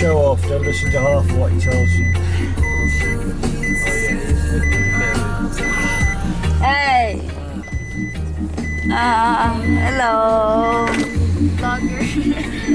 show off, don't listen to half of what he tells you. Hey! Hello! Vlogger.